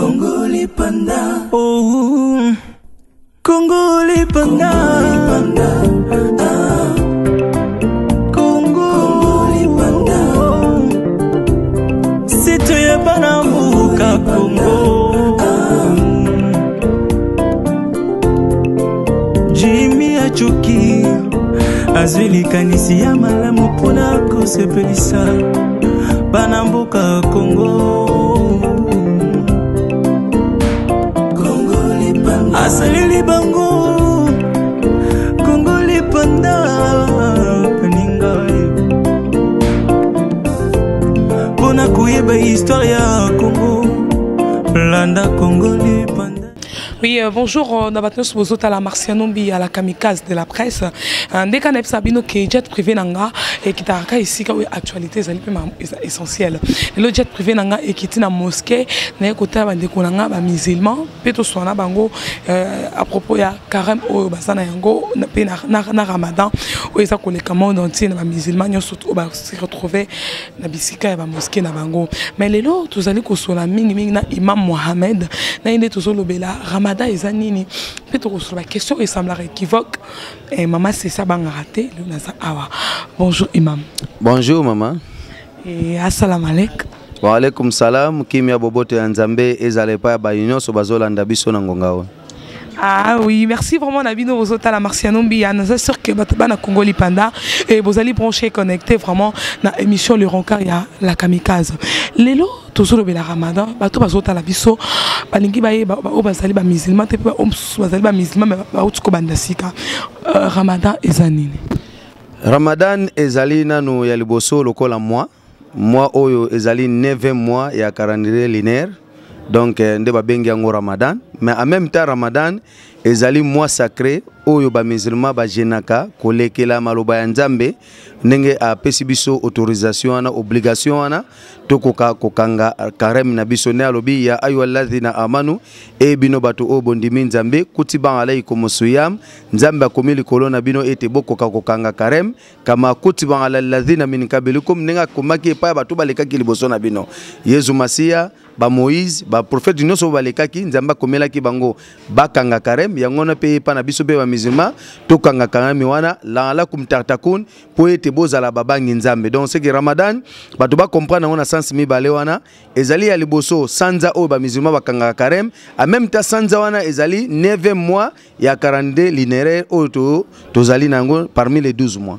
Congolais Panda. Oh, Congolais Panda. Congolais Panda. C'est toi Banambuka Congo. Jimmy Achuki. Azwili kanisi ya malamu pona kosepelisa Banambuka Congo. Congolais Panda. Asalili bango Congolais Panda. Paninga pona kuyeba histoire ya Congo. Landa Congolais Panda. Oui, bonjour, Nabatnos Bozota la Marcianombi à la kamikaze de la presse. Dès qu'on a sabino que jet privé nanga et qui t'a ici quand actualité c'est essentiel. Le jet privé nanga et qui tina mosquée n'a côté bande konanga ba musulman peto sona bango à propos ya carême au basana yango na Ramadan où ils a collé comment dans tina ba musulman yo surtout ba se retrouver na bisika ya ba mosquée na bango. Mais les lots tous allez ko sola mingi na imam Mohamed na inde tous lobela Ramadan. Nini peut-être sur la question il semblerait équivoque et maman c'est ça bang raté le nasa awa. Bonjour imam. Bonjour maman. Et assalamu alaikum. Wa alaikum salam kimia bobote ya Nzambe ezale pa ba union so bazolanda biso na ngongao. Ah oui, merci vraiment Nabino Bozota la Marcianombi. C'est sûr que Batabana Congolais Panda et vous allez brancher connecter vraiment dans l'émission Le Rencard ya la kamikaze. Lelo toujours le Ramadan, bato bazota la biso, balingi baye ba bazali ba musulman te ba bazali ba musulman ba utko bandasika. Ramadan ezanini. Ramadan ezali nanu ya liboso lokola moi oyo ezali 9e mois ya calendrier lunaire. Donc nde ba bengi yango Ramadan, mais en même temps Ramadan ezali mois sacré oyo ba musulman ba jenaka kolekela maloba ya Nzambe ndenge a pesi biso autorisation na obligation na tokoka kokanga karem na biso ne alobi ya ayyuhallazina amanu e bino bato o bondimi Nzambe kutiba alaikum siyam Nzambe akomili kolona bino ete bokoka kokanga karem kama kutiba alal ladhina min qablikum nenga komaki pa bato balekaki liboso na bino Yesu Masia ba Moïse ba prophète nyonso balekaki Nzambe komelaki bango bakanga karem yango na pe pa na biso be ba musulman tokanga karem wana la kumtartakun po ete bozala babangi Nzambe. Donc c'est que Ramadan bato ba comprendre on a sens mibale wana ezali ya liboso sanza o ba musulman bakanga karem en même temps sanza wana ezali 9e mois ya 42 linéaire o tozali nango parmi les 12 mois.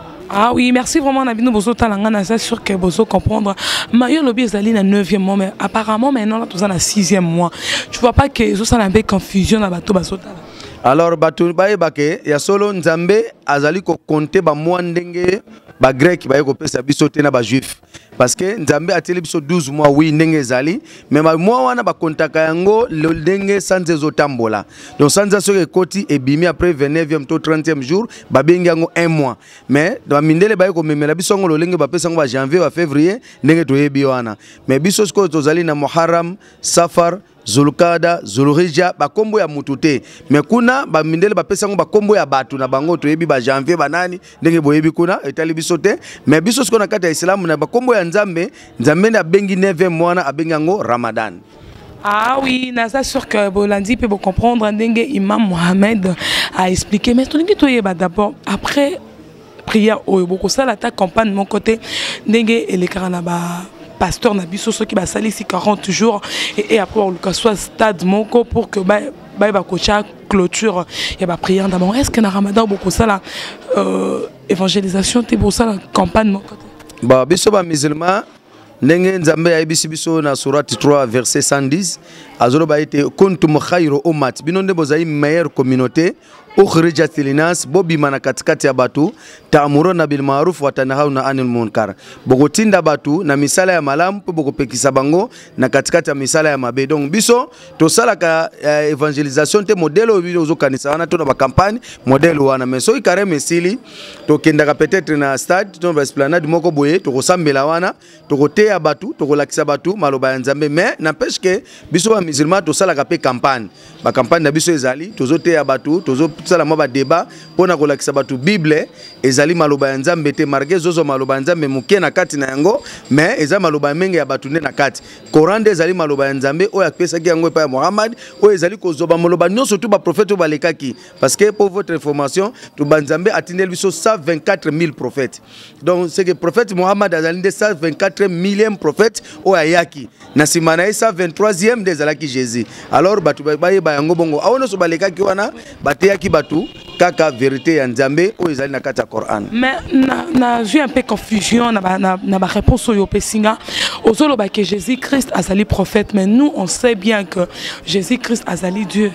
Ah oui, merci vraiment Nabino Bozo Talangana, c'est sûr que Bozo comprendre. Mayo Lobby ezali na 9e mois, mais apparemment maintenant là tous en 6e mois. Tu vois pas que ça a une confusion na bato Bozo Talangana. Alors bato baye bake ya solo Nzambe azali ko compter ba mois ndenge ba grec baye ko pesa biso te na ba juif parce que Nzambe ateli biso 12 mois oui ndenge ezali mais ba mois wana ba kontaka yango le ndenge sanze zotambola donc sanza soke koti ebimi après 29e to 30e jour ba bengi yango 1 mois mais ba mindele baye ko memela biso ngo lolenge ba pesa ngo ba janvier ba février ndenge to yebi wana mais biso sko tozali na Muharram Safar Zulkada, Zulhijja, ba kombo ya mutute. Mais kuna ba mindele ba pesa ngo ba kombo ya batu na bango to yebi ba janvier banani ndenge boyebi kuna etali bisote. Mais biso sko na kata ya Islam na ba kombo ya Nzambe, Nzambe na bengi 9e mois na abengi ngo Ramadan. Ah oui, c'est sûr que Bolandi peut comprendre ndenge Imam Mohamed a expliqué. Mais tout ndenge d'abord après prière au beaucoup ça l'attaque campagne de mon côté ndenge et les karanaba pasteur Nabiso ceux qui va salir ici 40 jours et après on le soit stade monko pour que bah coacha clôture il y a ba prière d'abord est-ce que na Ramadan beaucoup ça la évangélisation t'es pour ça la campagne mon côté bah biso ba musulman ndenge Nzambe ya ibisi biso na surati 3 verset 110 azolo ba ite kuntum khayru ummat bino nde bozai meilleure communauté ukhrijat linas bobi mana katikati ya batu ta'muruna bil ma'ruf wa tanhauna 'anil munkar bogotinda batu na misala ya malamu po bogopekisa bango na katikati ya misala ya mabe donc biso to salaka evangelisation te modèle oyo ozokanisa wana to na ba campagne modèle wana mais so ikare mesili to kendaka peut-être na stade to ba esplanade moko boye to kosambela wana to koteya batu to kolakisa batu maloba ya Nzambe mais n'empêche que biso ba musulman to salaka pe campagne ba campagne na biso ezali tozoteya batu tozo tosala mwa ba débat pona kolakisa batu Bible ezali maloba ya Nzambe te marqué zozo maloba ya Nzambe muke na kati na yango mais eza maloba mengi ya batu nde na kati Coran de ezali maloba ya Nzambe oyo apesaki yango pa Muhammad oyo ezali kozoba maloba nyonso tu ba prophète balekaki parce que pour votre information to Nzambe atindeli biso 124 000 prophètes donc c'est que prophète Muhammad azali nde 124 millième prophète oyo ayaki na simana 123e de ezalaki Jésus alors batu bayeba yango bongo awono so balekaki wana bateyaki batu kaka vérité ya Nzambe oyo ezali na kati ya Coran. Mais na vu un peu confusion na ba réponse oyo pesinga ozolo ba que Jésus-Christ azali prophète mais nous on sait bien que Jésus-Christ azali Dieu.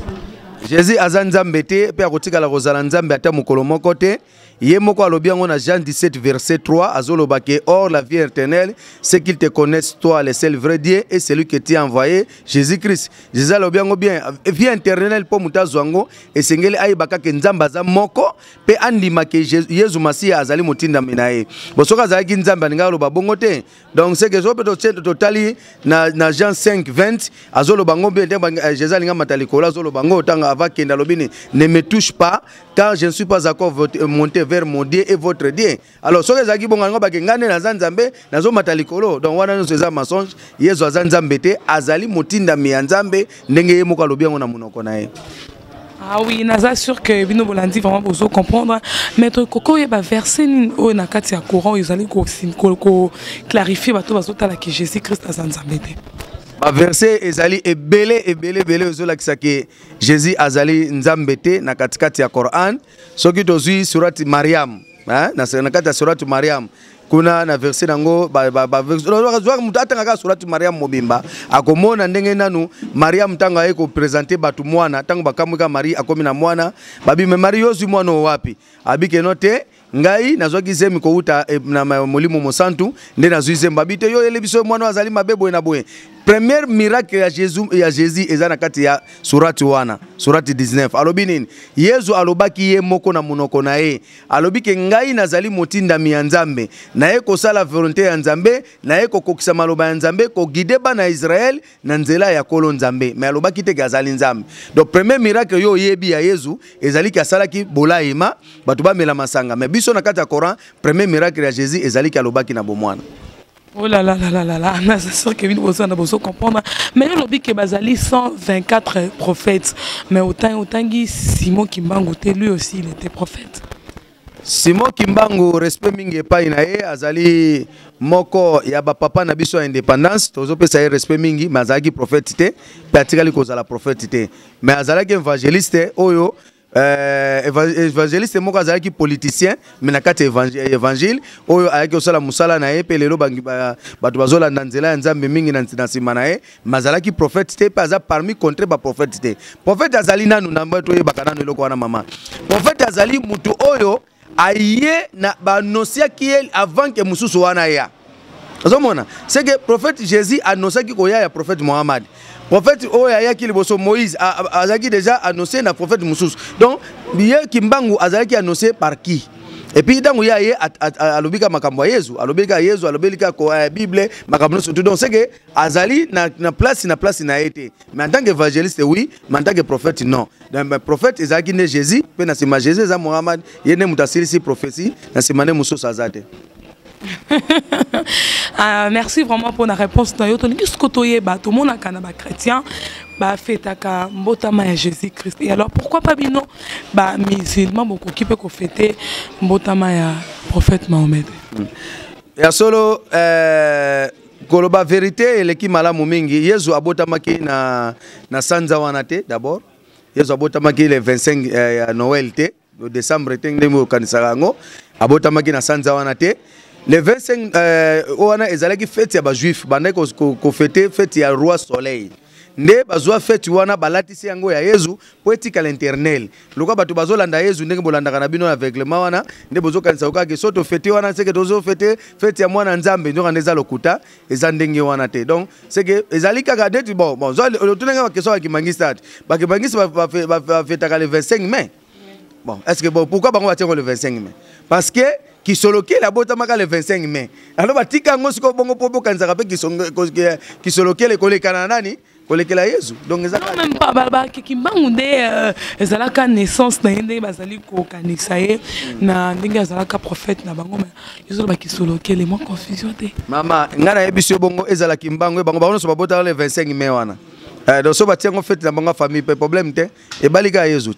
Jésus azali Nzambe te pe akotikala kozala Nzambe ata mokolo moko te. Yemoko alobi yango na Jean 17 verset 3 azoloba ke or la vie éternelle c'est qu'ils te connaissent toi le seul vrai Dieu et celui que tu as envoyé Jésus-Christ. Jésus alobi yango bien vie éternelle po mutazo yango esengeli ayibaka ke Nzambe aza moko pe andima ke Yesu Masiya azali motinda minaye. Bosoka azali Nzambe aninga aloba bongo te. Donc c'est que zo peto totali na Jean 5:20 azoloba ngo bien Jésus alinga matalikola azoloba ngo tanga avakenda lobini ne me touche pas car je ne suis pas encore monté vers mon Dieu et votre Dieu. Alors, ce que vous avez dit, c'est Nzambe, nazo matalikolo. Donc, wana nous faisons mensonge. Yesu azanzambe te, azali motinda mi Nzambe, ndenge ye moko alobi yango na munoko na ye. Ah oui, naza sûr que Bino Bolandi vraiment besoin comprendre. Mais koko yeba verset o na kati ya Coran, ils allaient ko clarifier bato bazotala que Jésus-Christ azanzambe te. Ba verset ezali ebele ozolakisa ke Jésus azali Nzambe te na katikati ya Coran. Soki tozui surati Mariam, na kati ya surati Mariam. Kuna na verset nango verset mutatanga surati Mariam mobimba akomona ndenge nanu Mariam tanga eko présenter batu mwana tango bakamwika Marie akomi na mwana babi me Marie yozu mwana wapi abike note ngai nazwaki zemi ko uta na molimo mosantu nde nazwi zembabi te yo elebiso mwana azali mabebo na boye. Premier miracle ya Jésus ezana kati ya surati wana surati 19 alobi nini Yesu alobaki ye moko na munoko na ye alobi ke ngai nazali motinda mi ya Nzambe na ye kosala volonté ya Nzambe na ye kokokisa maloba ya Nzambe ko guider bana Israël na nzela ya kolo Nzambe mais alobaki te azali Nzambe. Donc premier miracle yo yebi ya Yesu ezali ki asalaki bolaima batu ba mela masanga mais biso na kati ya Coran premier miracle ya Jésus ezali ki alobaki na bomwana. Oh là là là là là là, c'est sûr que vous avez besoin de comprendre. Mais on dit que Bazali 124 prophètes, mais autant Simon Kimbangu, lui aussi il était prophète. Simon Kimbangu respect mingi pa inae azali moko ya ba papa na biso indépendance tozo pesa respect mingi mais azali prophète te pratikali kozala prophète te mais azali évangéliste oyo évangéliste moko azalaki politicien mais na kati évangile oyo ayaki osala musala na ye pe lelo bato bazolanda nzela ya Nzambe mingi na sima na ye mazalaki prophète te pe aza parmi contre ba prophète te. Prophète azali nanu na mbato yebaka nanu eloko wana mama. Prophète azali mutu oyo aye na banosiaki ye avant que mususu wana ya. Ozomona c'est que prophète Jésus annoncaki koya ya prophète Mohammed. Prophète Oya qui liboso Moïse azaki déjà annoncé na prophète Moussous. Donc biye Kimbangu azaki annoncé par qui? Et puis dans ya ye alobika makambo Yesu, alobika Yesu, alobika ko Bible, makambo surtout donc c'est que azali na place na été. Mais en tant qu'évangéliste oui, mais en tant que prophète non. Donc prophète ezaki ne Jésus, pe na sima Jésus za Mohammed, yene mutasiri prophétie, na sima ne Moussous azate. Merci vraiment pour la réponse. Tout le monde a chrétien fêtaka mbotama ya Jésus-Christ. Et alors pourquoi pas bino musulman beaucoup qui peut fêter mbotama ya prophète Mahomet? Ya solo koloba vérité eleki malamu mingi. Yesu abotamaki na sanza wana te d'abord. Yesu abotamaki le 25 ya Noël te, le décembre te ndemo kanisa yango. Abotamaki na sanza wana te. Le 25 oana ezalaki fête ya ba juif banda ko fêter fête ya roi soleil. Nde bazwa fête wana balatisi yango ya Yesu po etika l'internel. Lokwa bato bazolanda Yesu ndenge bolandaka na bino aveuglement wana nde bozokanisa okake soto fête wana c'est que tozo fête ya mwana Nzambe ndoka ndeza lokuta eza ndenge wana te. Donc c'est que ezali kaka date bon zo le tunenga ba keso ki mangista ba fêtaka le 25 mai. Bon, est-ce que bon pourquoi bango batien le 25 mai? Parce que qui soloke la botamaka le 25 mai. Alors batika ngo siko bongo popo kanzaka pe qui soloke le kole kananani kolekela Yesu. Donc ezaka même pas baba kimbangu nde ezalaka naissance na yende bazali ko kanisaye na ndenge ezalaka prophète na bango mais yozolo bakisolo kele moi confusion te. Mama ngana yebisio bongo ezala kimbangu bango bango so babota le 25 mai wana. Donc so batiango fête na bango famille pe problème te e balika Yesu.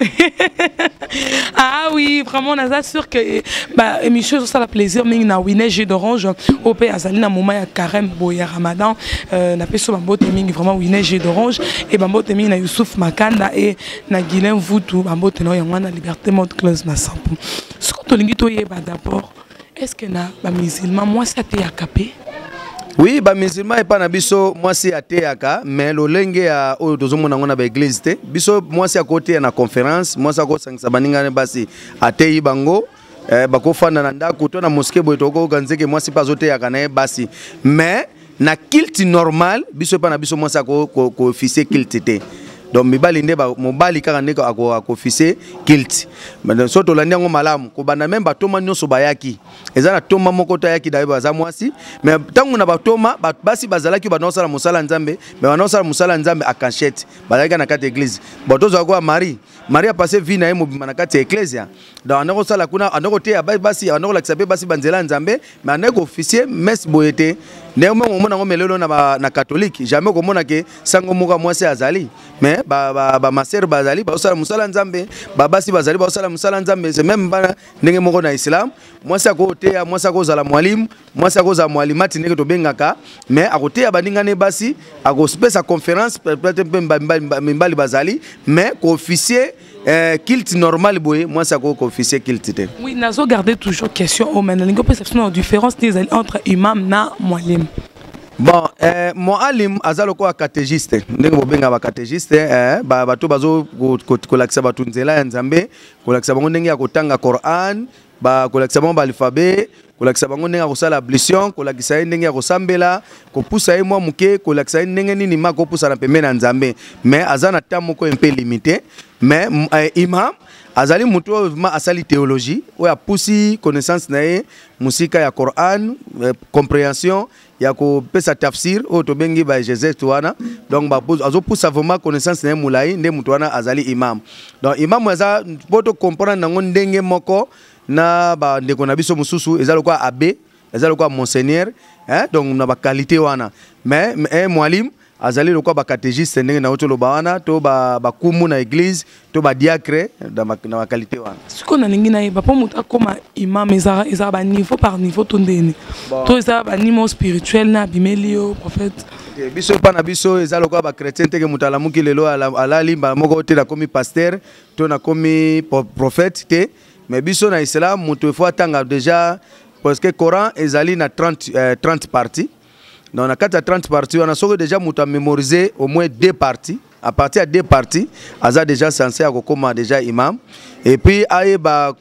Ah oui, vraiment, on a sûr que Michel, ça la plaisir, mais il a winné jus d'orange au pays Azali, na moment il y a carême, boya Ramadan, na peso bambo teming vraiment winné jus d'orange et bambo teming na Youssouf Makanda et na Guilain Voutou, bambo teno yangwa na liberté mode close na sample. Ce qu'on te lingi toye d'abord, est-ce que na ba musulman moi ça te yakapé? Oui, ba musulman et pas na biso moi c'est ateaka mais lo lenge ya o tozomona ngona ba église te biso moi c'est à côté na conférence moi ça ko sangisa baninga ne basi atei bango bako fanda na ndako to na mosquée boy to ko ganzeke moi c'est pas oteaka na basi mais na culte normal biso pas na biso moi ça ko officier culte te. Donc mibali nde ba mobali kaka ndeko ako officier kilt mais so to landi ngo malamu ko bana même batoma nyonso bayaki ezana toma moko to yaki dawe baza mwasi mais tangu na batoma basi bazalaki banosala musala nzambe mais banosala musala nzambe akanchete bazalaki na kati église botozo kwa Marie a passé vie na ye mobima na kati église donc anako sala kuna anako te basi anako la kisabe basi banzela nzambe mais anako officier mes boyete ndemo mona ngo melelo na catholique jamais ko mona ke sango moka mwasi azali mais ba maser bazali ba osala musala nzambe babasi bazali ba osala musala nzambe c'est même bana ndenge moko na islam mwasi akoteya mwasi akozala mwalimu mwasi akozala mwalimati ndenge to bengaka mais akoteya baningane basi akospesa conférence peut-être mbali bazali mais ko officier kilt normal boy moi ça ko officier kilt te. Oui, nazo garder toujours question au menalingo perception la différence entre imam na mwalim. Bon, Moalim azalo ko catéchiste ndenge bobenga ba catéchiste bato bazo ko lakisa batu nzela ya nzambe ko lakisa bango ndenge ya kotanga Coran ko lakisa bango ba alphabet ko lakisa bango ndenge ya kosala ablution ko lakisa ndenge ya kosambela ko pusa ye mwa muke ko lakisa ndenge nini ma ko pusa na pembe na nzambe mais azana tamo ko un peu limité mais imam azali mutu ma asali théologie ou ya pusi connaissance na ye musika ya Coran compréhension ya ko pesa tafsir o to bengi ba Jésus tuana donc ba azo pusa vraiment connaissance na mulai nde mutu wana azali imam donc imam aza poto comprendre nango ndenge moko na ba ndeko na biso mususu ezalo kwa abbé ezalo kwa monseigneur donc na ba qualité wana mais mwalim azali lokwa ba catéchiste ndenge na otolo bawana to ba kumu na église to ba diacre na ba qualité wana siko na ningi na ba muta koma imam ezara ba niveau par niveau tondeni to ezara ba niveau spirituel na bimelio prophète biso pa na biso ezalo lokwa ba chrétien teke mutala muki lelo alali ba moko te na komi pasteur to na komi prophète te mais biso na islam mutu faut tanga déjà parce que Coran ezali na 30 parties. Dans la 30 parties, on a déjà mémorisé au moins 2 parties. À partir de 2 parties, on a déjà censé comme déjà imam. Et puis, aïba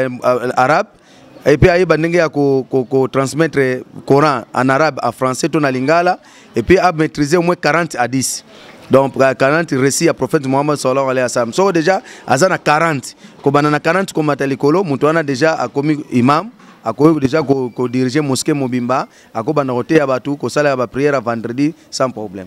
arabe. Et puis, aïba n'engue ko transmettre le Coran en arabe, en français, ton lingala. Et puis, à maîtriser au moins 40 hadiths. Donc, 40 récits à prophète Mohammed sallallahu alayhi wa sallam. So déjà, azana 40. Comme on a 40 comme atalikolo, mutuana déjà a commis imam. Ako déjà ko diriger mosquée Mobimba, ako banaroté ya batu ko sala ba prière vendredi sans problème.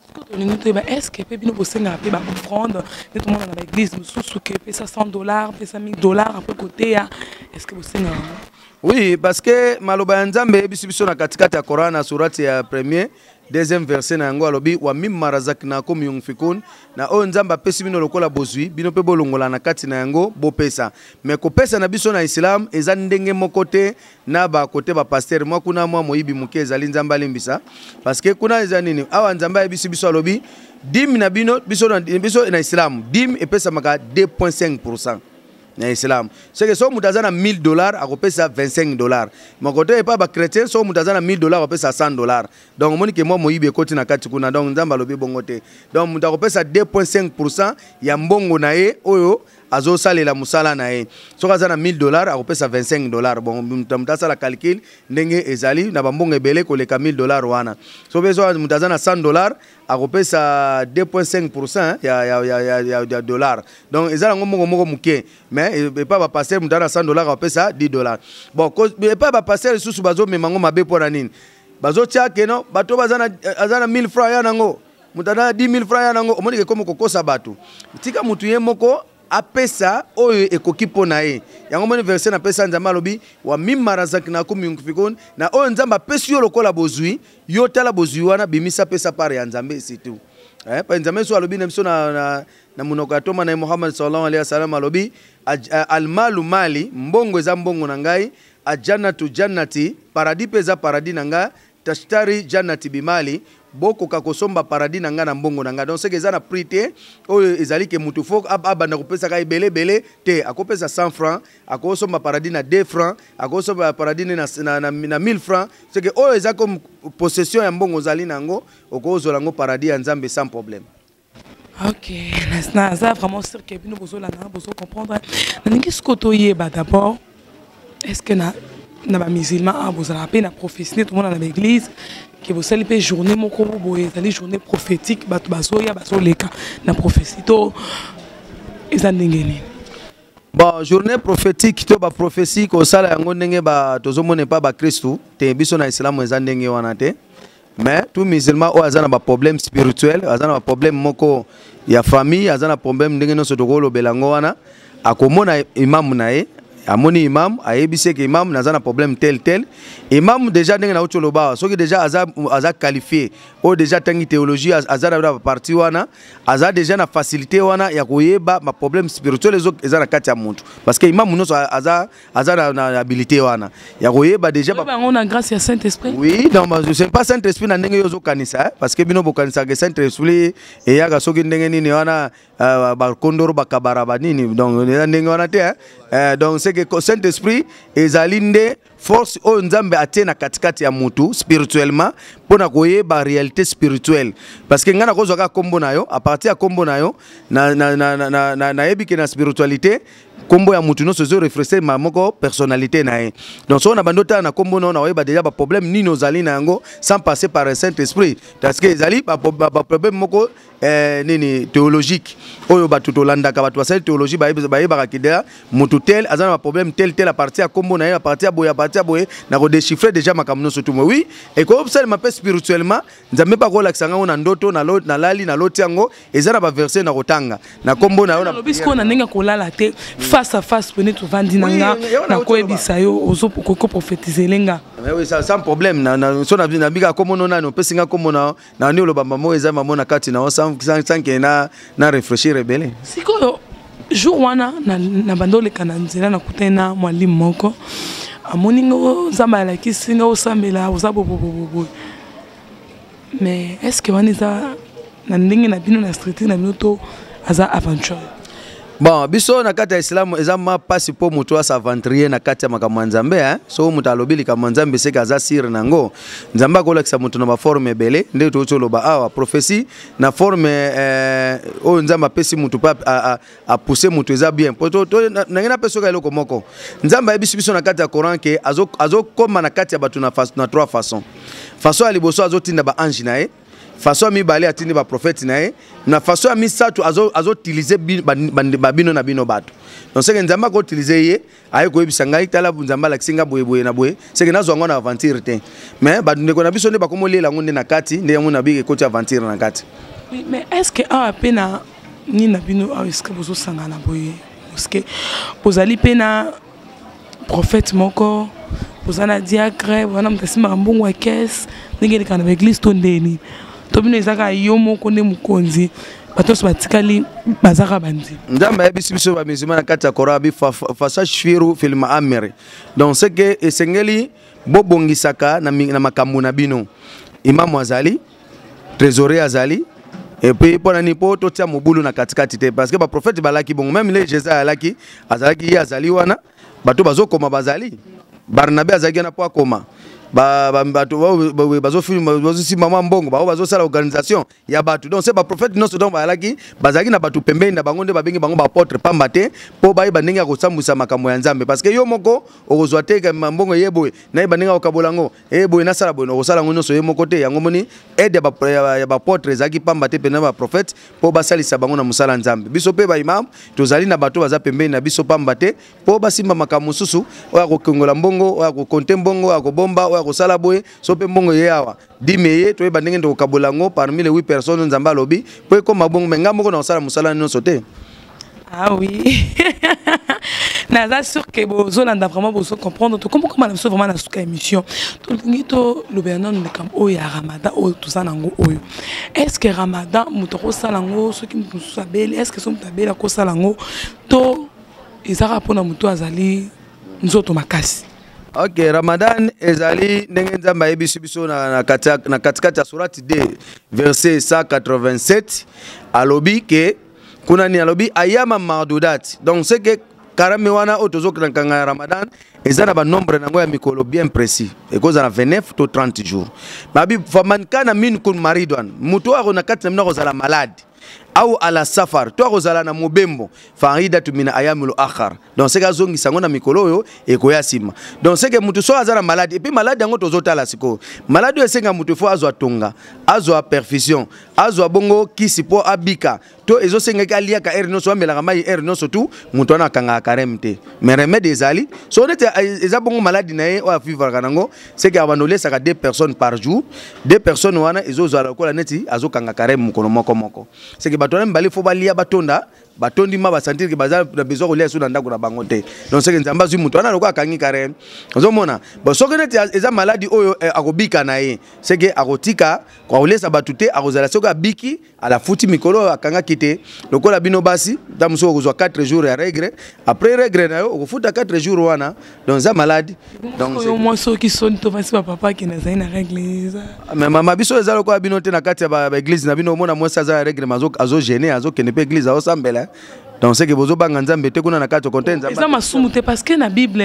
Est-ce que peut bien bosser na pe ba offrande, tout le monde dans l'église sous que pesa $100, pesa $1000 après côté est-ce que bosser na Oui, parce que maloba nzambe biso na katikati ya Coran na surati ya premier deuxième verset na yango alobi wa mimma razaqnakum yunfikun na o nzamba pesi bino lokola bozwi bino pe bolongola na kati na yango bopesa mais ko pesa na biso na islam eza ndenge moko te na ba côté ba pasteur moi kuna moi moyibi muke ezali nzamba limbisa parce que kuna eza nini awa nzamba ya biso alobi dim na bino biso na islam dim epesa maka 2.5%. Na islam c'est que so mutazana $1000 akopesa $25 makoto epa ba chrétien so mutazana $1000 akopesa $100 donc moni ke moi moyibe koti na kati kuna donc nzamba lobi bongo te donc mutakopesa 2.5% ya mbongo na ye oyo azo salela musala na ye so kazana $1000 akopesa $25 bon mutamutasa la calcul ndenge ezali na bambongo ebele koleka $1000 wana so bezo mutazana $100 akopesa 2.5% ya dollar donc ezala ngomoko moko muke mais pas ba passer mutana $100 akopesa $10 bon pas ba passer susu bazo memango mabe pona nini bazo tia ke no bato bazana 1000 francs ya nango mutana 10000 francs nango omoni ke komo kokosa bato tika mutu ye moko apesa oyo ekoki pona ye yango moni verset na pesa nzamba lobi wa mimarazak na kumyungfikon na oyo nzamba pesi yo lokola bozui yo tala bozui wana bimisa pesa pare ya nzambe situ pa nzambe so alobi na biso na munoko ya toma na Muhammad sallallahu alaihi wasallam alobi almalu mali mbongo eza mbongo na ngai ajannatu jannati paradis peza paradis na ngai tashtari jannati bimali boko kakosomba paradis na nga na mbongo na nga donc c'est que ça na prité oyo ezali ke mutu fok abanda kopesa ka belé te akopesa 100 francs akosomba paradis na 2 francs akosomba paradis na 1000 francs c'est que oyo eza comme possession ya mbongo zali nango okozola ngo paradis ya Nzambe sans problème. Ok, ça vraiment sûr que nous besoin comprendre. Qu'est-ce que tu y es d'abord? Est-ce que na musulman vous avez appelé na prophétie tout le monde dans l'église que vous célébrez journée mon comme vous avez journée prophétique batu bazoya bazoleka na prophétie to ezandengeni. Bon, journée prophétique to ba prophétie ko sala yango ndenge ba tozomone pa ba Kristo te biso na islam ezandenge wana te. Mais tout musulman o azana ba problème spirituel, azana ba problème moko ya famille, azana problème ndenge no sotokolo belango wana akomona imam nae amoni imam ayebise ke imam nazana problème tel imam déjà ndenge na ucholoba soki déjà aza qualifié o déjà tangi théologie azana ba parti wana aza déjà na facilité wana ya koyeba ma problème spirituel ezana kati ya muntu parce que imam noso aza na habilité wana ya koyeba déjà on a grâce à Saint-Esprit. Oui, non mais c'est pas Saint-Esprit na ndenge yozo kanisa parce que bino bokanisa ke Saint-Esprit et ya soki ndenge nini wana ba kondoro bakabara banini donc ndenge wana te donc c'est que Saint-Esprit ezalinde force o Nzambe atena katikati ya mutu spirituellement pona koyeba réalité spirituelle parce que ngana kozwa ka kombo nayo à partir ya kombo nayo na yebike na spiritualité kombo ya mutu no sozo refresher mamoko personnalité nae donc so na bandota na kombo no na oyeba déjà ba problème nino zali na yango sans passer par un Saint-Esprit parce que ezali ba problème moko nini théologique oyo batu tolanda ka batu basali théologie ba yeba kidela mutu tel azana ba problème tel à partir ya kombo na ye à partir ya boye na ko déchiffrer déjà makamno surtout oui et ko observe ma spirituellement nzambe pa ko laksanga na ndoto na lali na lotiango ezana ba verset na kotanga na kombo na yo na lobisko na ninga kolala te face à face peut-être vandi nanga na ko ebisa yo ozo ko prophétiser lenga oui ça sans problème na so na bika kombo no na no pesinga kombo na ni lo bamba mo ezama mo na kati na sans que na réfléchir rebelle siko jour wana na bandole kananzela na kutena mwalimu moko amoningo zamba la kisinga osambela ozabobobobo mais est-ce que waniza na ndenge na bino na street na bino to aza aventure bon biso na kati ya Islam ezama pasi po mutu asaventrier na kati ya makambo Nzambe so mutu alobili kama Nzambe seka aza sire nango Nzambe akolakisa mutu na ba forme ebele nde to loba awa prophétie na forme o Nzambe pesi mutu pa a pousser mutu eza bien poto na ngena peso ka eloko moko Nzambe ayebisi biso na kati ya Coran ke azo koma na kati ya batu na trois façons façon aliboso azotinda ba ange nae façon mi bali atindi ba prophète nae na façon mi satu azo utiliser babino na bino bato donc c'est que Nzamba ko utiliser ye aye ko yebisa ngai tala Nzamba la kinga boye na boye c'est que nazo ngona aventure te mais ba ndeko na biso ne ba komolela ngonde na kati nde ngona bige ko aventure na kati. Oui, mais est-ce que a pena ni na bino est-ce que bozo sangana boye parce que bozali pena prophète moko bozana diacre wana mtasima mbongo wa caisse ndenge kana ba église to ndeni tobino ezaka yomo konde mukonzi batoso batikali bazaka bandi Nzamba yebisi biso ba musulman na kati ya Korabi fasa shfiru fil ma'amir donc c'est que esengeli bobongisaka na makambo na bino imam azali trésorier azali et puis pona ni po to tia mobulu na katikati te parce que ba prophète balaki bon même les Jésus alaki azalaki ye azali wana bato bazokoma bazali Barnabé azaki na po akoma bato bazosi mama mbongo bazo sala organisation ya bato donc c'est ba prophète non so donc balaki bazaki na bato pembeni na bango nde babengi bango ba apôtre pambate po bayi bandinga ko sambusa makambo ya Nzambe parce que yo moko okozwa te ka mbongo yeboye na bandinga okabolango boye na sala boye no sala ngono so yemo kote yango moni aide ya ba apôtre zaki pambate pena ba prophète po basalisa bango na musala Nzambe biso pe ba imam tozali na bato baza pembeni na biso pambate po basimba makambo susu oya ko kongola mbongo oya ko konte mbongo oya ko bomba oya kosala boye so pe mbongo ye awa dimeye to yeba ndenge ndo kabolango parmi les 8 personnes nzamba lobi po ekoma bongo menga moko na kosala musala nyonso te. Ah oui. Naza sûr que bozolanda vraiment besoin comprendre to comment la besoin vraiment na suka émission to ngito le Bernard ne kam o ya Ramadan o tout ça nango oyo. Est-ce que Ramadan muto ko salango so ki muto sabeli est-ce que so mutabela ko salango to ezara pona muto azali nzoto makasi. Ok, Ramadan ezali ndenge nzamba yebisi biso na katikati ya surati 2 verset 187 alobi ke kuna ni alobi ayama mardudat. Donc c'est que karame wana otozo kanga Ramadan ezana ba nombre nango ya mikolo bien précis et cause na 29 to 30 jours. Mabi faman kana min kun maridwan muto ako na kati na kozala malade au ala safar to akozala na mobembo farida tumina ayamul akhar. Donc c'est gazongi sango na mikolo yo ekoya sima. Donc c'est que mutu so azala malade et puis malade yango tozota la siko. Malade esenga mutu fo azwa tonga, azwa perfusion, azwa bongo kisi po abika. To ezo senga kalia ka erno so amela mai erno so tu mutu na kanga karemte. Mais remède ezali so nete eza bongo malade na ye o vivre kanango c'est que abanole saka 2 personnes par jour. 2 personnes wana ezo zala ko la neti azo kanga karem mukono moko. C'est que batona mbali fo balia batonda batondi ma ba sentir que bazal na besoin kolia sous ndako na bango te. Donc c'est que nzamba zu mutu ana lokwa kangi karem. Ozo mona bo so que neti eza maladie oyo akobika na ye c'est que akotika kwa olesa batute akozala soka biki ala futi mikolo akanga kite lokola bino basi damuso kozwa 4 jours ya règle après règle na yo okofuta 4 jours wana donc za maladie. Donc c'est moi so qui sonne to vasi papa qui na zaina règle ça. Mais mama biso ezalo kwa bino te na kati ya ba église na bino mona mwesa za règle mazo azo gêner azo kenepe église azo sambela. Donc c'est que bozo banga nzambe te kuna na kati konte nzamba. Ça masumu te parce que na Bible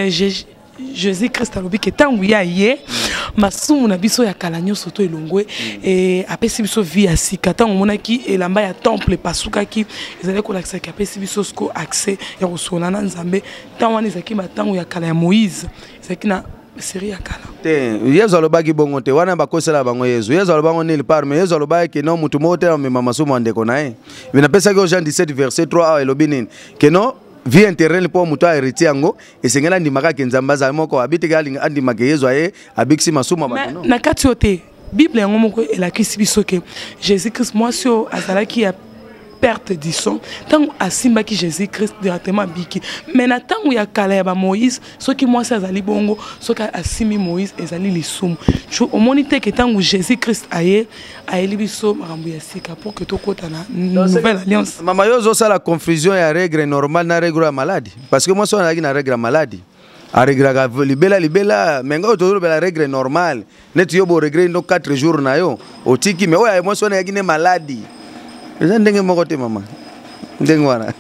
Jésus Christ alobi ke tangu ya ye masumu na biso ya kalanyo soto elongwe et apesi biso vie ya sika tangu monaki elamba ya temple pasuka ki ezale ko lakisa ki apesi biso sko accès ya kosola na nzambe tangu wana ezaki matangu ya kala ya Moïse ezaki na série ya kala te yezo alobaki bongo te wana bakosela bango yezo alobango nil par mais yezo alobaki ke non mutu mote mema masumu andeko nae binapesa ke Jean 17 verset 3 elobi nini ke non vie intérêt pour muto héritier yango esengela ndimaka ke nzamba za moko abitike alinga andimaka yezo aye abiksi masumu bato na kati yote Bible yango moko elakisi biso ke Jésus Christ moi sio azalaki ya perte du son tant asimba ki Jésus Christ directement biki mais na tangu ya kala ya ba Moïse soki moi ça azali bongo soki asimi Moïse ezali lisumu au monite ke tangu Jésus Christ aye libiso makambo ya sika pour que tokota na nouvelle alliance. Mama yozo ça la confusion ya règle normale na règle ya maladie parce que moi so na na règle ya maladie a règle libela menga to la règle normale net yo bo règle no 4 jours na yo otiki mais oya moi so na yaki ne maladie eza ndenge moko te mama ndenge wana.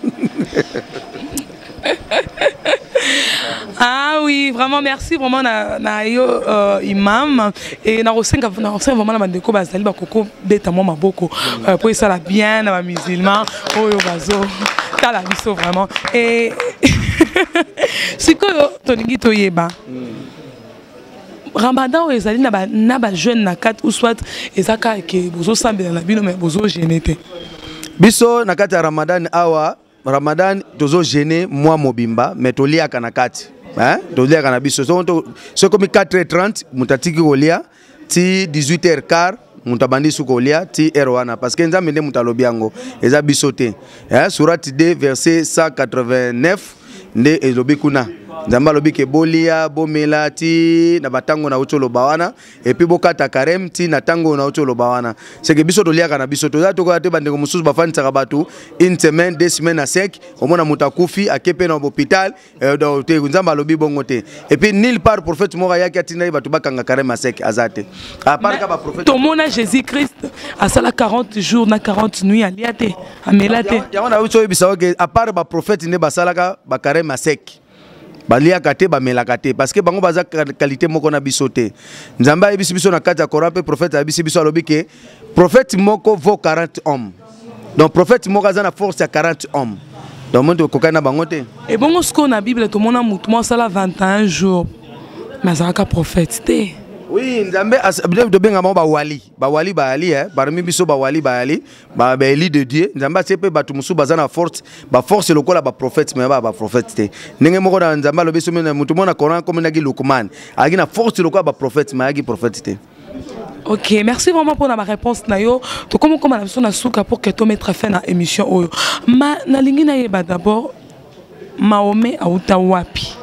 Ah oui, vraiment merci vraiment na yo imam et na rosenga vraiment na bandeko bazali ba koko beta mo maboko pour ça la bien na ba musulman oyo bazo tala biso vraiment et sikoyo toningi toyeba Ramadan ou ezali na ba jeune na 4 ou soit ezaka ke bozo sambela na bino mais bozo genete biso na kati ya Ramadan awa Ramadan tozo gêner moi mobimba mais tolia kana kati hein tolia kana biso so comme 4h30 mutatiki kolia ti 18h15 mutabandi su kolia ti erwana parce que nzambe nde mutalobi yango eza biso te hein surati 2 verset 189 nde elobi kuna nzamba lobi ke bolia bomela ti na batango na utolo bawana et puis bokata karem ti na tango na utolo bawana c'est que biso tolia kana biso toza to ko te bandeko mususu bafani tsaka batu une semaine 2 semaines à sec au mona mutakufi akepe na hôpital do te nzamba lobi bongo te et puis nil par prophète mora yaki atina batu bakanga karem à sec azate à part ka ba prophète to mona Jésus Christ à sala 40 jours na 40 nuits aliate amelate ya wana uso bisa ke à part ba prophète ne basalaka ba karem à sec balia kate ba melakate parce que bango baza qualité moko na bisote nzamba ebisi biso na kati ya Coran pe prophète ebisi biso alobi ke prophète moko vaut 40 hommes donc prophète moko aza na force ya 40 hommes donc monde kokana bango te et bongo sko na Bible to mona mutu mo sala 21 jours mais azaka prophète te Oui, nzambe to benga mo ba wali parmi biso ba wali ba eli de Dieu nzambe asepe batu musu bazana force ba force lokola ba prophète mais ba prophète te ndenge moko na nzambe lo biso mena mutu mona Coran comme nagi Lukman agi na force lokola ba prophète mais agi prophète te. Ok, merci vraiment pour ma réponse nayo. To comment la personne a souka pour que tu mettes fin à émission oyo. Ma na lingi na yeba d'abord Mahomet auta wapi.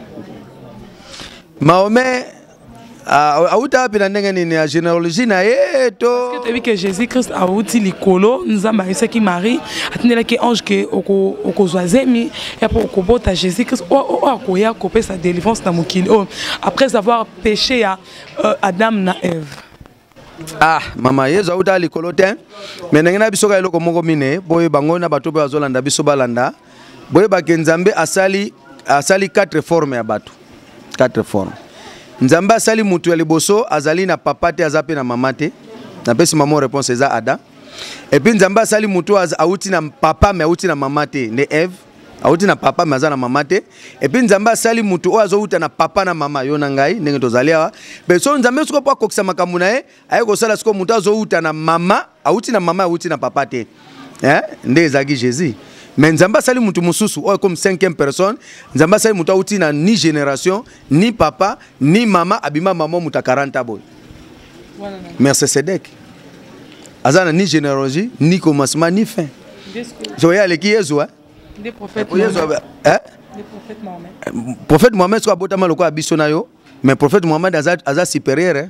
Mahomet auta wapi na ndenge nini ya généalogie na yeto. Parce que tu as vu que Jésus-Christ a outi likolo, nzamba isa ki Marie, atindela ki ange ke oko zoazemi et pour okobota Jésus-Christ o akoya kopé sa délivrance na mokili. Après avoir péché à Adam na Ève. Ah, mama yezo auta likolo te. Mais ndenge biso ka eloko moko mine, boye bango na bato ba zolanda biso balanda. Boye ba Nzambe asali 4 formes ya bato. 4 formes. Nzambe asali mutu ya liboso azali na papa te azape na mama te. Na pesi maman réponse eza Ada. Et puis Nzambe asali mutu auti na papa mais auti na mama te, ne Ève. Auti na papa mais azana mama te. Et puis Nzambe asali mutu o azouta na papa na mama yo na ngai ndenge tozali awa. Mais so Nzambe siko pa kokisa makambo na ye, aye ko sala siko mutu azouta na mama, auti na mama auti na papa te. Nde ezaki Jésus. Mais Nzamba sali mutu mususu comme 5e personne, Nzamba sali mutu auti na ni génération, ni papa, ni mama, abima maman muta 40 boy. Voilà. Melchisedec. Azana ni généalogie, ni commencement, ni fin. Je voyais avec Yesu des prophètes. Des prophètes Mohamed. Prophète Mohamed soit botama loko abiso na yo, mais prophète Mohamed aza supérieur.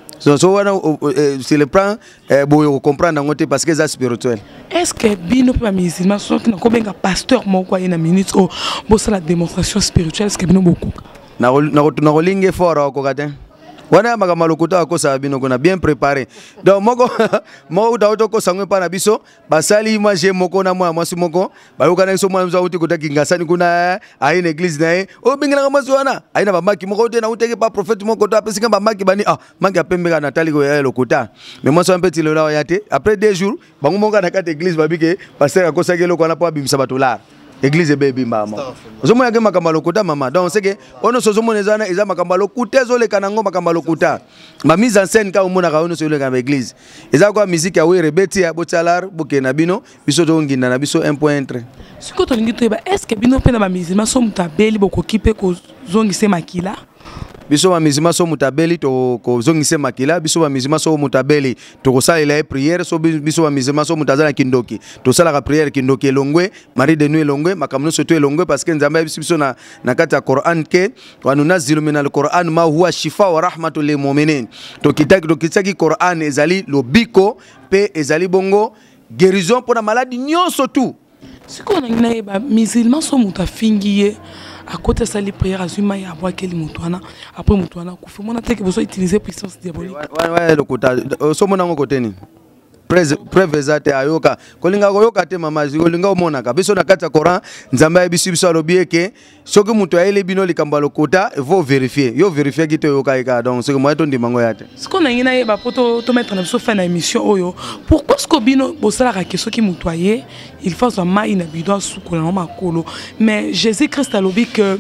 C'est le plan pour comprendre parce que c'est spirituel. Est-ce que bino pa musulman sont na ko benga pasteur moko ina minute o bo la démonstration spirituelle est-ce que bino beaucoup na rolinge fort ko katen wana makamalo kuta ko sa bino ko na bien préparé donc moko uta ko sangwe pa na biso basali moi j'ai moko na moi mwasi moko ba yokana so moi uti ko takingasani kuna aina église na o bingela mwasi wana aina ba maki moko te na uteke pa prophète moko to apesika ba maki bani maki apembe ka Nathalie ko ya lokuta mais moi so un petit lola yate après 2 jours bango monga na kata église babike pasteur ko sakelo ko na pa bimisa batola église baby mama zomo yake makambalo kuta mama donc c'est que ono sozo monezana eza makambalo kuta zole kanango makambalo kuta ma mise en scène ka umona ka ono solo ka église eza kwa musique ya were beti ya botalar bokena bino biso to nginda na biso 1.3 siko to lingi to ba est-ce que bino pena ba musulman so mutabeli boko kipe ko zongise makila biso ba musulman so mutabeli to ko zongise makila biso ba musulman so mutabeli to ko sala la prière so biso ba musulman so mutazana kindoki to sala ka prière kindoki elongwe mari de nuit elongwe makamno so to elongwe parce que nzamba biso na kati ya Coran ke wa nunazilu min al-Quran ma huwa shifa wa rahmatul lil mu'minin to kitaki Coran ezali lobiko pe ezali bongo guérison pour la maladie nyonso tout siko na ngina ba musulman so mutafingiye à côté de ça, les prières azuma ya bois quel moutouana après moutouana kufu mona teke besoin utiliser puissance diabolique ouais le kota so mona ngokote ni prévezate ayoka kolinga koyoka te mama kolinga omona ka biso na kati ya Coran nzamba ya biso alobieke soki mutu ayele bino likamba lokota il faut vérifier yo vérifier ki to yoka eka donc c'est que moi to ndimango yate ce qu'on a ngina yeba poto to mettre na biso fin na émission oyo pourquoi ce que bino bosala ka keso ki mutu aye il faut so ma ina bidon sukola na makolo mais Jésus-Christ a lobi que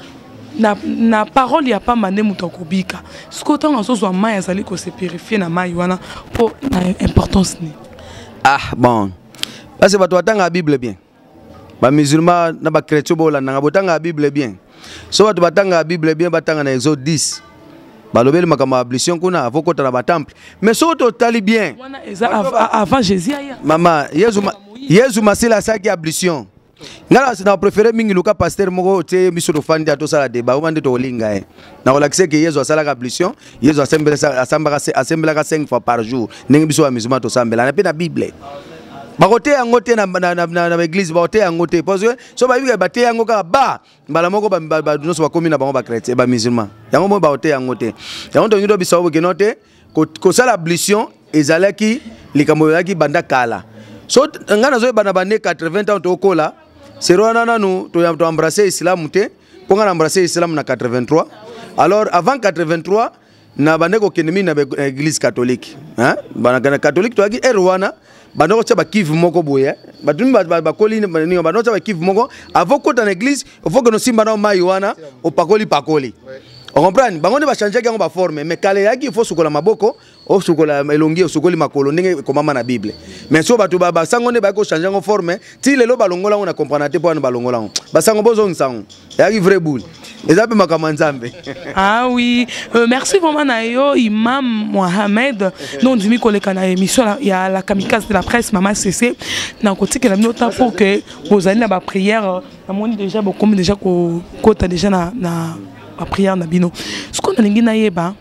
na parole ya pas mané mutokobika ce que tant azo zo ma yazali ko se purifier na mai wana pour na importance ni bon parce que bato batanga Bible bien ba musulman na ba chrétien bola na botanga Bible bien so bato batanga Bible bien batanga na Exode 10 balobeli makamba ablution kuna avokota na ba temple mais so to tali bien avant Jésus aya mama Yesu masila saki ablution ngala sina préféré mingi luka pasteur moko te biso to fandi ato sala débat o mande to linga na relaxer que Yesu asala ablution Yesu assemblera 5 fois par jour ningi biso wa musulman to sambela na pe na Bible bakote yango te na église bakote yango te parce que so ba biga bate yango ka ba mbala moko ba noso ba komi na bango ba chrétien ba musulman yango mo bakote yango te yango to ngido biso ke note ko sala ablution ezalaki likambo yaki banda kala so ngana zo bana bane 80 ans to kola Serona nanu to embrasser l'islam te pour embrasser l'islam na 83 alors avant 83 na baneko kenemi na église catholique hein bana catholique to agi erwana banoko tsa ba kivu moko boye batumi ba koli ni banoko tsa ba kivu moko avoko ta na église faut que no simba na mai wana o pakoli On comprend, bango ne ba changer yango ba forme, mais kale yaki il faut sukola maboko, o sukola elongi, o sukoli makolo ndenge komama na Bible. Mais so batu ba sango ne ba ko changer yango forme, ti lelo balongola on a comprendre te po na balongola on. Ba sango bozo nsango. Yaki vrai boule. Ezape makamanzambe. Ah oui, merci vraiment Nayo Imam Mohamed. Non dimi koleka na émission il y a la kamikaze de la presse Maman CC. Na côté que la minute pour que vous allez la prière, na moni déjà beaucoup déjà ko kota déjà na la prière na bino. Ce qu'on a lingi na yeba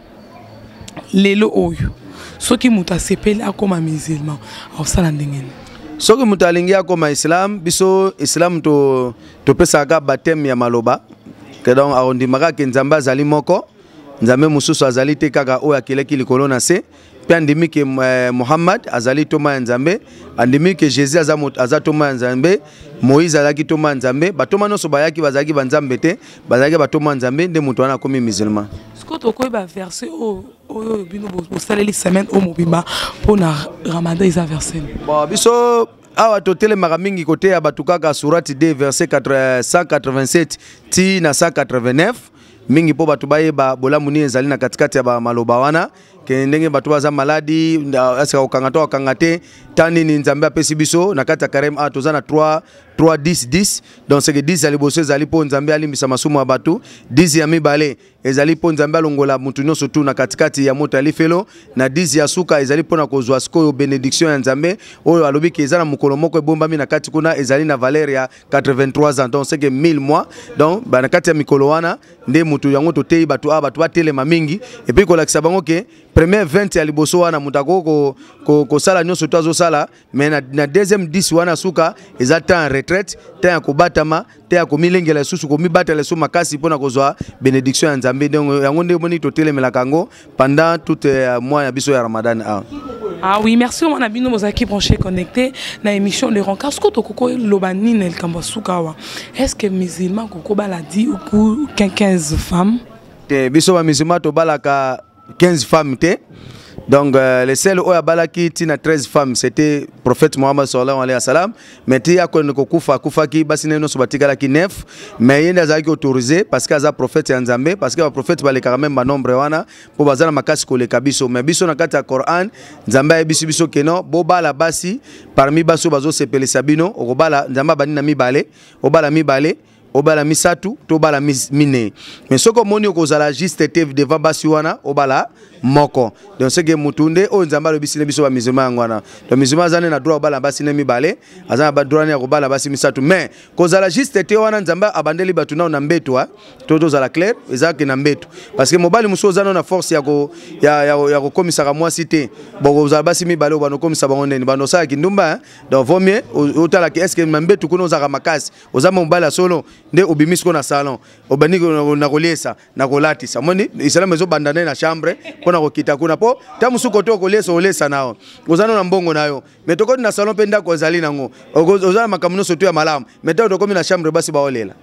lelo oyo. Ce qui muta sepeli akoma musulman. Au sala ndengeni. Ce qui muta lingi akoma islam, biso islam to pesaka baptême ya maloba. Que donc arrondimaka ke nzambe azali moko, nzambe mususu azali te kaka oyo akeleki likolo na se. Pe andimi ke Muhammad azali toma ya nzambe, andimi ke Jésus aza toma ya nzambe, Moïse azaki toma ya nzambe, batoma nyonso bayaki bazalaki banzambe te, bazalaki batoma ya nzambe nde mutu wana akomi musulman. Est-ce que tu as verset au bino bosaleli semaine au mobimba pour na Ramadan isa verset? Bon biso awa totele mingi côté ya batukaka surati 2 verset 187 ti na 189 mingi po batu bayeba bolamu ni ezali na katikati ya ba maloba wana ke ndenge batu baza maladi asa okanga to okanga te tani ni nzambe apesi biso na kati ya karem a tozana 3 10 10 donc c'est que 10 ali boso ezali po nzambe alimbisa masumu ya batu 10 ya mibale ezali po nzambe alongola mutu nyonso tu na katikati ya moto alifelo na 10 ya suka ezali po na kozwa sikoyo benediction ya nzambe oyo alobi ke ezala mukolo moko ebombami na kati kuna ezali na valeur ya 83 ans donc c'est que 1000 mois donc ba na kati ya mikolo wana nde mutu yango totei batu batelema mingi et puis kolakisa bango ke premier 20 ya liboso wana mutako ko sala nyonso to azosala mais na deuxième 10 wana suka ezata en retraite te ya kobatama te ya komilengela susu komibatela so makasi pona kozwa benediction ya nzambe donc yango nde moni totelemela kango pendant tout mois ya biso ya Ramadan. Ah oui, merci on a bien nos équipes branchées connectées na émission de rencontre ko to koko lobani na Kambasukawa. Est-ce que musulman koko baladi ou 15 femmes? Te biso ba musulman to balaka 15 femmes te. Donc les seuls où balaki tina 13 femmes c'était prophète Mohammed sallallahu alayhi wa sallam mais tia ko kufa ki basine no sobatikala ki 9 mais yenda zaki autorisé parce que za prophète ya Nzambe parce que ba prophète baleka même ba nombre wana po bazana makasi ko leka biso mais biso na kati ya Coran Nzambe biso keno bo bala basi parmi baso bazo sepelisa bino okobala Nzamba bani na mibale obala mibale obala misatu to bala mine mais soko moni okozala juste te devant basi wana obala moko donc c'est que mutunde o Nzamba lobisine biso ba musulman ngwana donc musulman zane na droit obala basi ne mibale azana ba droit ne obala basi misatu mais kozala juste te wana Nzamba abandeli batu na mbeto to zala clair ezaki na mbeto parce que mobali muso zana na force ya ko komisa ka mwasi te boko kozala basi mibale obano komisa bango ndeni bano sa kindumba donc vaut mieux otala que est-ce que mbeto kuno zaka makasi ozama mobali solo nde obimis ko na salon obani na kolesa na kolatisa moni islam ezo bandana na chambre pona kokita kuna po tamusuko to kolesa olesa nao ozana na mbongo nayo metoko na salon penda ko zali nango ozana makamuno soto ya malamu metoko to komi na chambre basi baolela.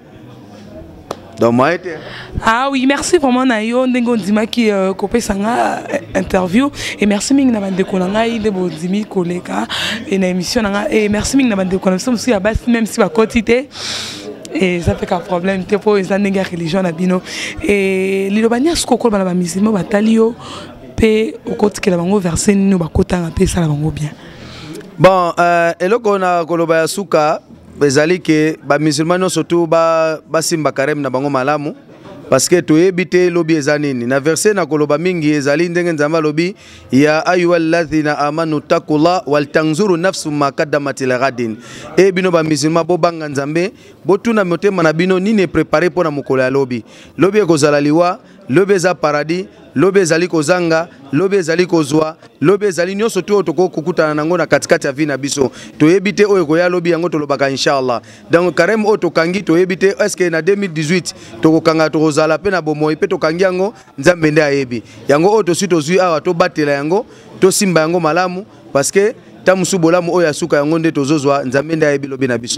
Ah oui, merci vraiment Nayo Ndengo Ndima qui copé sanga interview et merci ming na bande konanga ide bo dimi koleka et na émission nanga et merci ming na bande konanga aussi à base même si ba quantité et ça fait qu'un problème te pour les années religion na bino et lilobania skoko bana ba musulman batalio pe okoti ke la bango verset no bakotanga pe ça la bango bien. Bon eloko na koloba ya suka bezali ke ba musulman surtout ba simba karem na bango malamu parce que toyebite lobi ezanini na verset na koloba mingi ezali ndenge Nzamba lobi ya ayyuhalladhina amanu taqullah wal tanzuru nafsum ma qaddamat lighadin e bino ba musulman bo banga Nzambe botuna motema na bino nini préparer pona mokolo ya lobi ekozala liwa lobi eza paradis lobi ezali kozanga lobi ezali kozwa lobi ezali nyonso to toko kukutana nango na katikati ya vina biso toyebite oyo koya lobi yango tolobaka inshallah donc karem o tokangi toyebite est-ce que na 2018 tokokanga tokozala pe na bomoi pe tokangi yango Nzambe nde ayebi yango o tosi tozwi awa to batela yango to simba yango malamu parce que tamusu bolamu oyo asuka yango nde tozozwa Nzambe nde ayebi lobi na biso.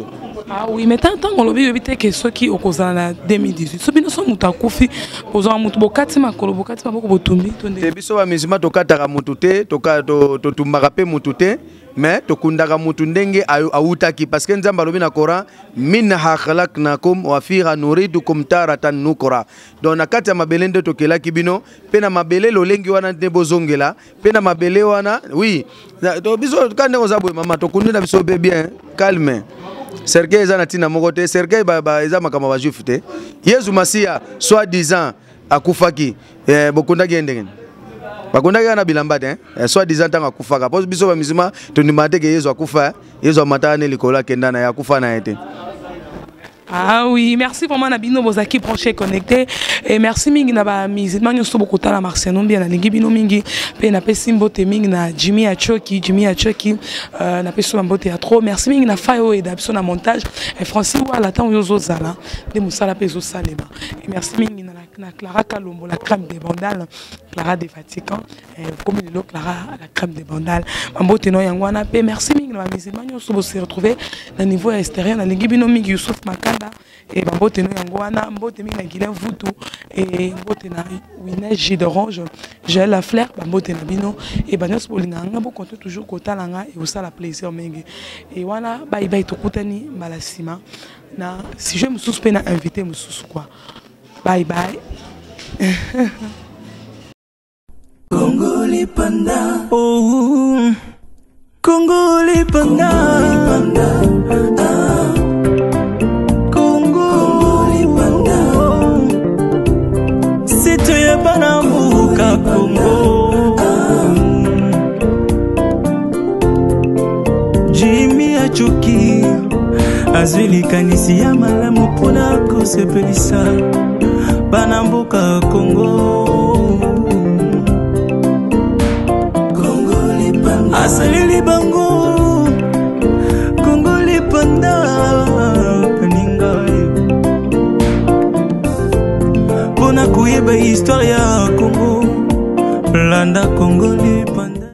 Ah oui, mais tant qu'on l'a vu, que ceux qui ont causé en 2018, ceux qui sont moutakufi, posant un moutbokati, ma kolobokati, ma bokobotumbi. Te biso ba mizima tokataka mutute, to tumbakape mutute, mais tokundaka mutundenge autaki parce que nzamba lobi na Coran minha khalaqnakum wa fiha nuridukum taratan nukra. Donc na kati ya mabele nde tokelaki bino, pe na mabele lolengi wana nde bozongela, pe na mabele wana, oui. To biso kande ozabwe mama tokundina biso be bien, calme. Sergei eza na tina mokote, Sergei eza makama ba juif te. Yesu Masia soi-disant akufaki bokundaki endenge. Bakundaki na bilamba te, soi-disant tanga akufaka. Pose biso ba mizima tondimate ke Yesu akufa, Yesu amata ne likola kenda na yakufa na ete. Ah oui, merci vraiment Nabino Bozaki branché connecté et merci mingi na ba musulman nyo beaucoup ta la Marciano bien na lingi bino mingi pe na pe simbote mingi na Jimmy Achoki na pe so mbote ya trop merci mingi na Fayo et d'abso na montage et Francis wa la temps yo zala de musala pe zo salema et merci mingi na Clara Kalombo la crème des bandales Clara des Vatican et comme le Clara la crème des bandales mbote no yangwana pe merci mingi na musulman nyo so se retrouver na niveau extérieur na lingi bino mingi Youssouf Makanda et mbote no yangwana mbote mingi na Guilain Vutu et mbote na Winner Jus d'orange j'ai la fleur mbote na bino et banyos bolinga nga bo compte toujours kotala nga et ça la plaisir mingi et wana bye bye tokutani malasima na si je me suspends na invité me sous quoi bye bye Congoli Panda. Oh, Congoli Panda. Congoli Panda. Si tu es pas dans Mouka Congo. Jimmy Achoki. Azuli kanisi ya malamu pona kosepelisa. Banamboka Congo. Asalili bango Congoli Panda Paninga Pona kuyeba histoire ya Congo Landa Congoli Panda